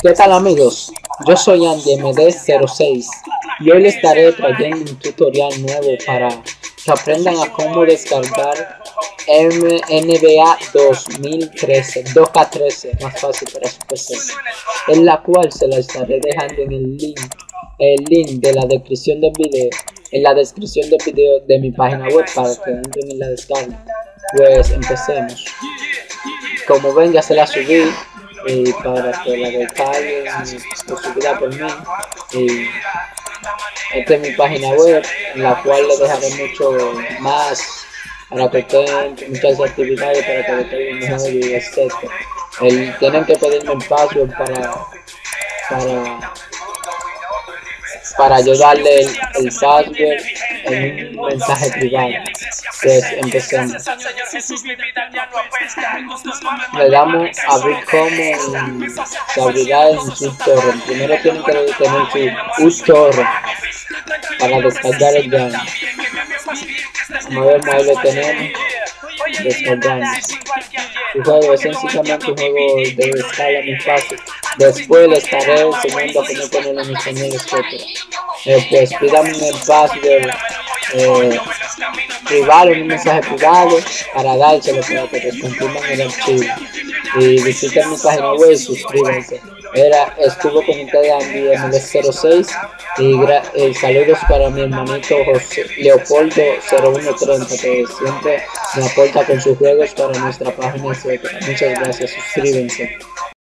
¿Qué tal amigos? Yo soy Andy MD06 y hoy les estaré trayendo un tutorial nuevo para que aprendan a cómo descargar NBA 2013, 2K13, más fácil para su PC, en la cual se la estaré dejando en el link de la descripción del video, en la descripción del video de mi página web para que entren en la descarga. Pues empecemos. Como ven, ya se la subí para que la descarguen, subida por mí. Y esta es mi página web, en la cual les dejaré mucho más para que tengan muchas actividades para que descarguen mejor y etc. Tienen que pedirme un password para yo darle el password en un mensaje privado. Pues empecemos. Le damos a abrir como seguridad en su torrent. Primero tienen que tener su torrent para descargar el game. Como vemos, ahí lo tenemos descargando. El juego es sencillamente un juego de escala muy fácil. Después les estaré enseñando a cómo ponerlo en español, etc. Pues pídame el password privado, un mensaje privado para dárselo para que les confirmen el archivo. Y visiten mi página web y suscríbanse. Estuvo con ustedes Andy MD06 y saludos para mi hermanito José Leopoldo 0130 que siempre me aporta con sus juegos para nuestra página, etc. Muchas gracias, suscríbanse.